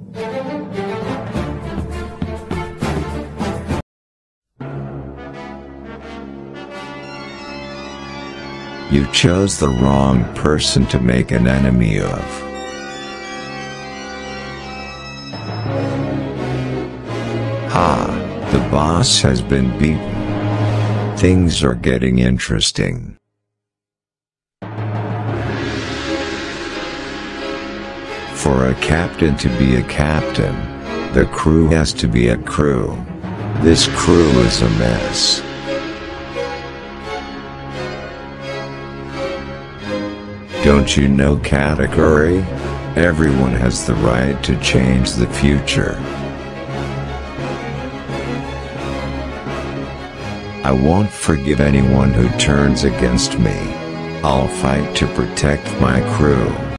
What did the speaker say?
You chose the wrong person to make an enemy of. Ha, the boss has been beaten. Things are getting interesting. For a captain to be a captain, the crew has to be a crew. This crew is a mess. Don't you know category? Everyone has the right to change the future. I won't forgive anyone who turns against me. I'll fight to protect my crew.